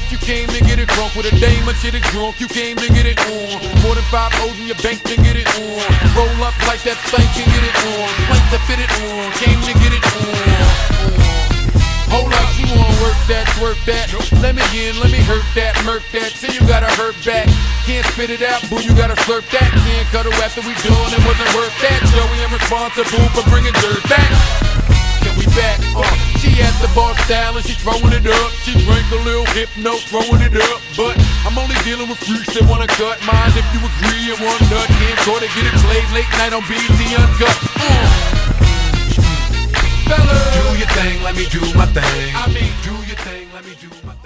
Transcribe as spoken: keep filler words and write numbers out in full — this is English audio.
you came to get it drunk with a dame or shit it drunk. You came to get it on. More than five O's in your bank to get it on. Roll up like that thing can get it on. Plank to fit it on. Came to get it on. Hold up, you wanna work that, work that. Let me in, let me hurt that, murk that. Till you gotta hurt back. Can't spit it out, boo, you gotta slurp that. Can't cuddle after we done, it wasn't worth that. Joey, I'm responsible for bringing dirt back. Can we back? Uh, she at the bar style and she throwing it up. She drank a little hypno, throwing it up. But I'm only dealing with freaks that wanna cut mine. If you agree, and one nut can't sort of get it played late night on B E T Uncut. Uh. Fellas, Do your thing, let me do my thing. I mean, do your thing, let me do my thing.